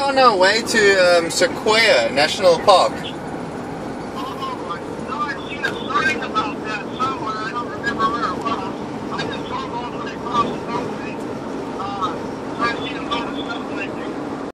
on our way to Sequoia National Park. Oh, no, I've seen a sign about that somewhere. I don't remember where it was. I just drove all the way across